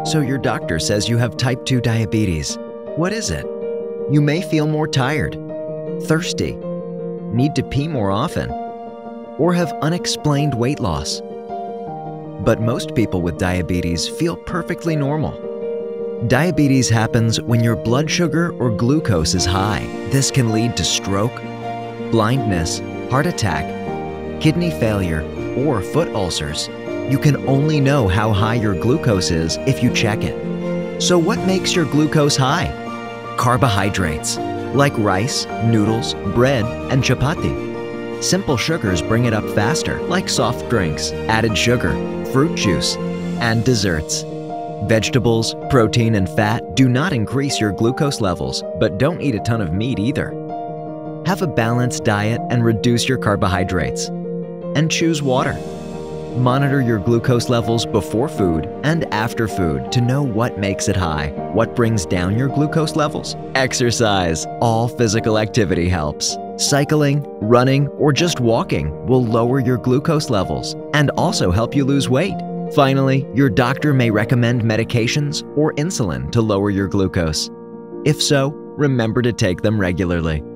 So your doctor says you have type 2 diabetes. What is it? You may feel more tired, thirsty, need to pee more often, or have unexplained weight loss. But most people with diabetes feel perfectly normal. Diabetes happens when your blood sugar or glucose is high. This can lead to stroke, blindness, heart attack, kidney failure, or foot ulcers. You can only know how high your glucose is if you check it. So what makes your glucose high? Carbohydrates, like rice, noodles, bread, and chapati. Simple sugars bring it up faster, like soft drinks, added sugar, fruit juice, and desserts. Vegetables, protein, and fat do not increase your glucose levels, but don't eat a ton of meat either. Have a balanced diet and reduce your carbohydrates. And choose water. Monitor your glucose levels before food and after food to know what makes it high. What brings down your glucose levels? Exercise. All physical activity helps. Cycling, running, or just walking will lower your glucose levels and also help you lose weight. Finally, your doctor may recommend medications or insulin to lower your glucose. If so, remember to take them regularly.